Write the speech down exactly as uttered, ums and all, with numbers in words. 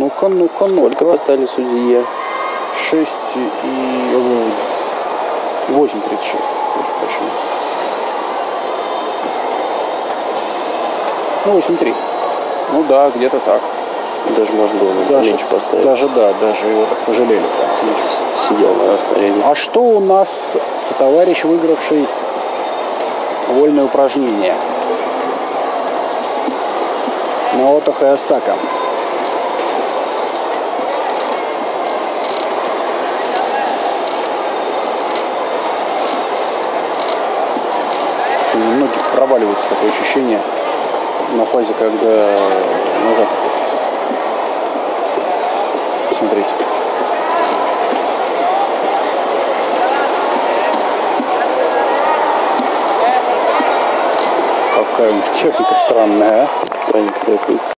Ну-ка, ну-ка, ну-ка. Сколько поставили судье? шесть и восемь тридцать шесть. Прошу прощения. Ну, восемь три. Ну да, где-то так. Даже можно было Даже, меньше поставить. даже да, даже его так пожалели. Сидел на расстоянии. А что у нас сотоварищ, выигравший вольное упражнение? Наото Хаясака. Многие проваливаются, такое ощущение на фазе, когда назад. Смотрите. Какая техника странная, а? Странненько такой.